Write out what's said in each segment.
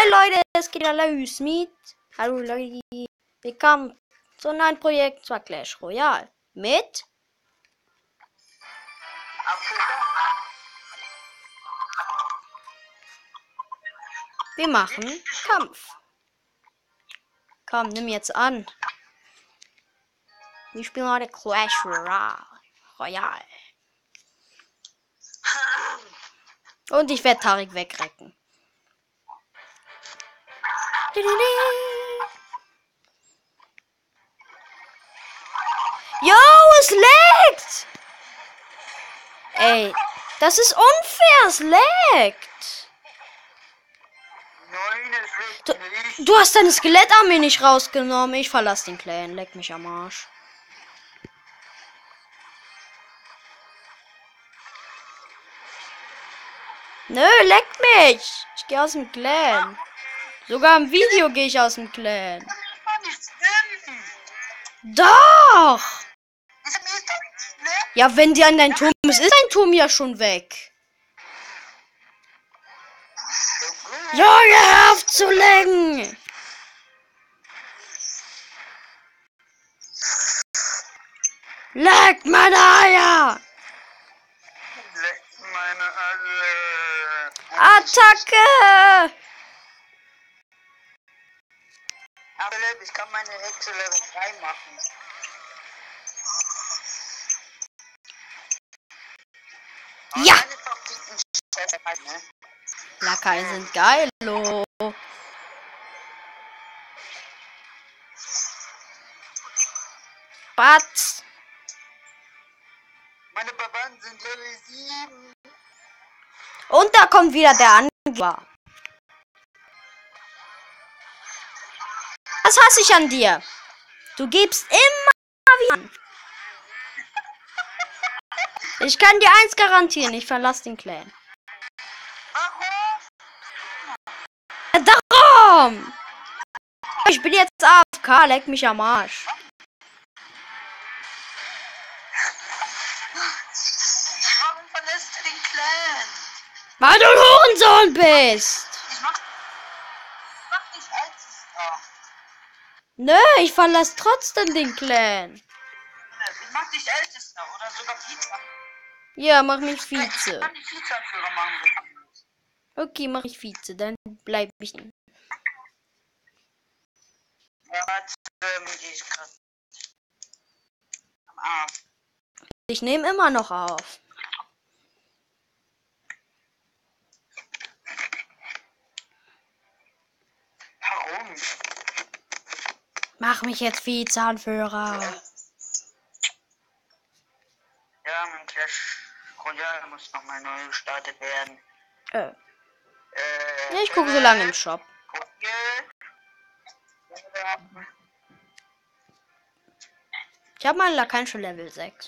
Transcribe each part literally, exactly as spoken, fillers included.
Hi Leute, es geht wieder los mit. Hallo Leute, willkommen zu einem neuen Projekt, zwar Clash Royale. Mit. Wir machen Kampf. Komm, nimm jetzt an. Wir spielen heute Clash Royale. Und ich werde Tarik wegrecken. Yo, es leckt! Ey, das ist unfair, es leckt! Nein, es leckt Du, nicht. du hast deine Skelettarmee nicht rausgenommen. Ich verlasse den Clan, leck mich am Arsch. Nö, leck mich! Ich gehe aus dem Clan. Sogar im Video gehe ich aus dem Clan. Das kann nicht stimmen. Doch! Das ist doch nicht schlimm. Ja, wenn die an dein Turm ist, ist dein Turm ja schon weg. Junge, hör auf zu lecken! Leck meine Eier! Leckt meine alle. Attacke! Aber ich kann meine Hexe Level drei machen. Aber Ja! meine Taktiken scheiße, ne? Lakai sind geil, lo. Batz! Meine Barbaren sind Level sieben. Und da kommt wieder der Angler. Was hasse ich an dir? Du gibst immer wieder an. Ich kann dir eins garantieren, ich verlasse den Clan. Warum? Darum! Ich bin jetzt A F K, leck mich am Arsch. Warum verlässt du den Clan? Weil du ein Hurensohn bist! Ich mach, mach dich als noch. Nö, ich verlasse trotzdem den Clan. Ich mach dich ältester oder sogar Vize. Ja, mach mich Ich Vize. kann die Vizeanführer machen. Okay, mach ich Vize, dann bleib ich. Ja, warte, ähm, ich grad. Am Arsch. Ich nehme immer noch auf. Warum? Mach mich jetzt Vizeanführer. Ja, mein Clash Royale muss nochmal neu gestartet werden. Äh, Äh, ja, ich gucke so lange im Shop. Google. Ich habe meinen Lakai schon Level sechs.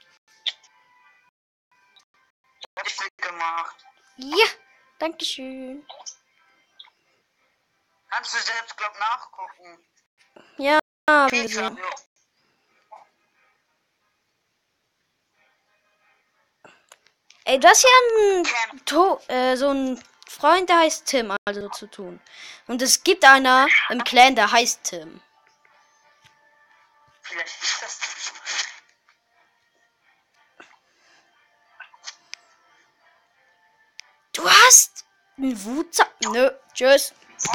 Hab ich viel gemacht. Ja, dankeschön. Kannst du selbst, glaub, nachgucken. Ja, haben wir Pizza. gesehen. Ey, du hast ja einen to äh, so einen Freund, der heißt Tim, also zu tun. Und es gibt einer im Clan, der heißt Tim. Vielleicht ist das. Du hast einen Wutzer. Nö, tschüss.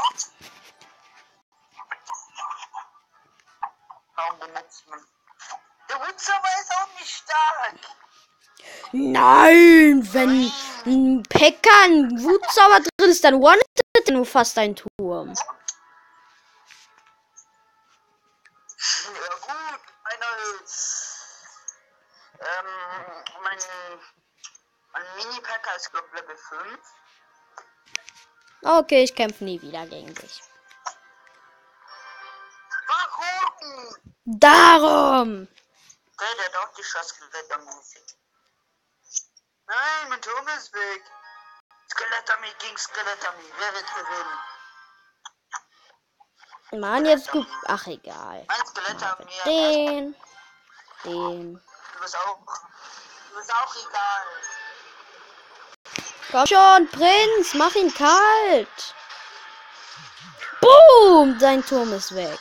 Warum benutzt man? Der Wutzer ist auch nicht stark. Nein, wenn ein Pekka, ein Wutzauber drin ist, dann one-hittet nur fast ein Turm. Ja gut, einer ähm, mein, mein Mini-Packer ist glaub Level fünf. Okay, ich kämpfe nie wieder gegen dich. Warum? Darum. Okay, der hat auch die Skelett-Armee. Nein, mein Turm ist weg. Skelettarmee gegen Skelettarmee. Wer wird gewinnen? Mann, jetzt gut. Ach, egal. Mein Skelettarmee. Den. Den. Du bist auch. Du bist auch egal. Komm schon, Prinz, mach ihn kalt. Boom! Sein Turm ist weg.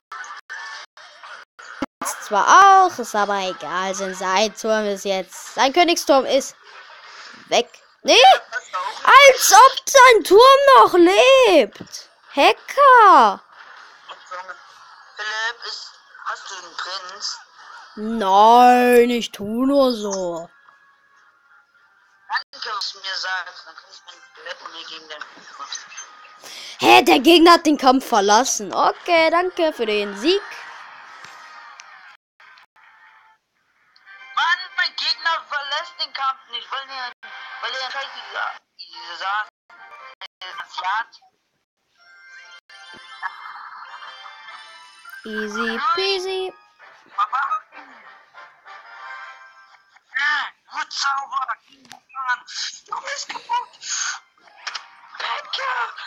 Ist zwar auch, ist aber egal. Sein Turm ist jetzt. Sein Königsturm ist weg. Nee! Als ob sein Turm noch lebt! Hacker! Philipp, ist, hast du einen Prinz? Nein, ich tu nur so. Danke, was du mir sagst. Dann kann ich mein Skelett und mir gegen den Prinz machen. Hä, der Gegner hat den Kampf verlassen. Okay, danke für den Sieg. Mann, mein Gegner verlässt den Kampf nicht, weil er, weil er scheiße diese Sachen. Easy peasy. Mama. Ja, gut sauber. Du bist kaputt. Lecker.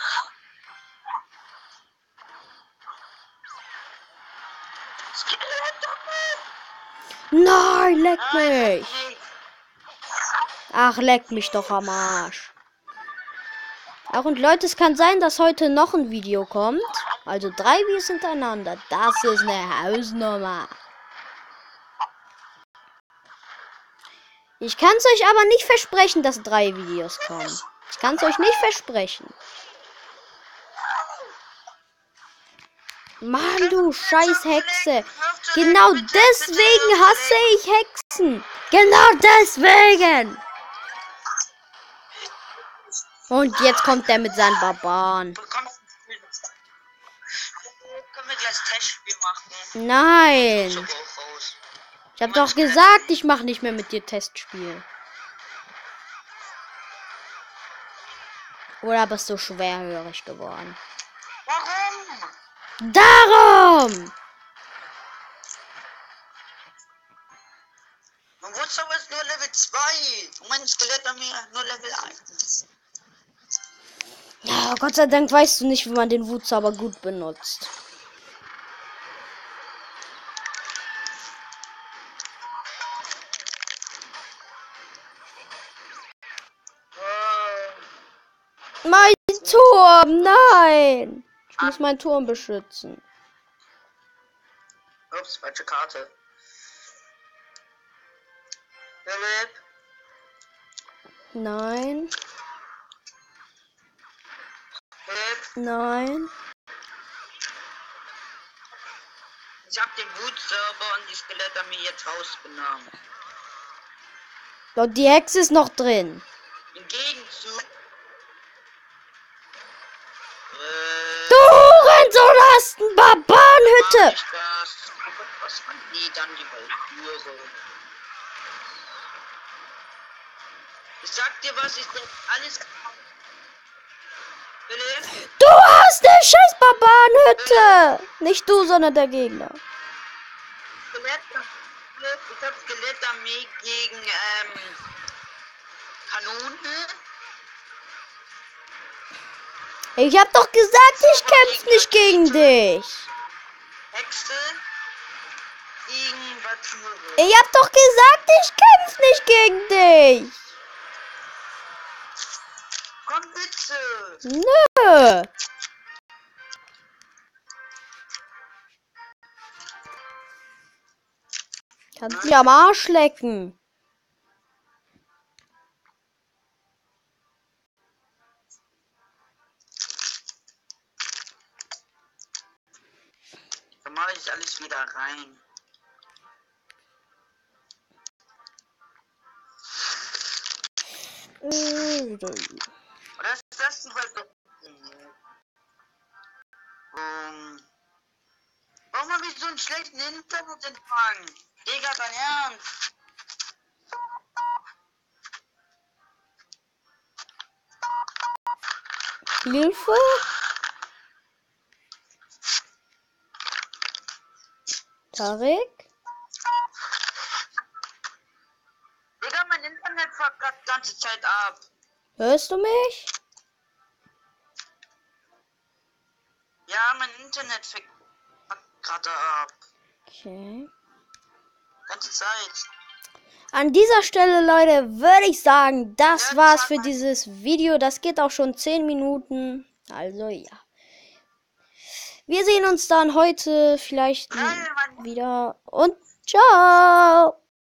Nein, leck mich. Ach, leck mich doch am Arsch. Ach, und Leute, es kann sein, dass heute noch ein Video kommt. Also drei Videos hintereinander. Das ist eine Hausnummer. Ich kann es euch aber nicht versprechen, dass drei Videos kommen. Ich kann es euch nicht versprechen. Mann, du scheiß Hexe. Genau deswegen hasse ich Hexen. Genau deswegen. Und jetzt kommt der mit seinen Barbaren. Können wir gleich Testspiel machen? Nein. Ich hab doch gesagt, ich mache nicht mehr mit dir Testspiel. Oder bist du schwerhörig geworden? Warum? Darum! Mein Wutzauber ist nur Level zwei. Und mein Skelett an mir nur Level eins. Ja, Gott sei Dank weißt du nicht, wie man den Wutzauber gut benutzt. Mein Turm, nein! Ich muss meinen Turm beschützen. Ups, falsche Karte. Philipp. Nein, Philipp. nein. Ich hab den Wutzauber und die Skelette mir jetzt rausgenommen. Doch, die Hexe ist noch drin. Im Gegenzug. Du Hurensohn hast eine Barbarenhütte! Spaß. Was man nie dann die Valkyrie. Ich sag dir was, ich denk alles. Philipp? Du hast eine scheiß Barbarenhütte! Nicht du, sondern der Gegner. Skelett, ich hab Skelettarmee gegen ähm, Kanonen. Ich hab doch gesagt, ich kämpfe nicht gegen dich. Hexe gegen Valkyrie. Ich hab doch gesagt, ich kämpfe nicht gegen dich. Komm bitte. Nö. Kannst dich am Arsch lecken. Dann mache ich alles wieder rein. Oder ist das die Welt? Um, warum habe ich so einen schlechten Internetempfang? Digga, dein Ernst? Hilfe? Tarek? Digga, mein Internet fuckt grad die ganze Zeit ab. Hörst du mich? Ja, mein Internet fuckt gerade ab. Okay. Ganze Zeit. An dieser Stelle, Leute, würde ich sagen, das Ja, war's sag für mal. dieses Video. Das geht auch schon zehn Minuten. Also ja. Wir sehen uns dann heute vielleicht Nein, Mann. wieder und ciao.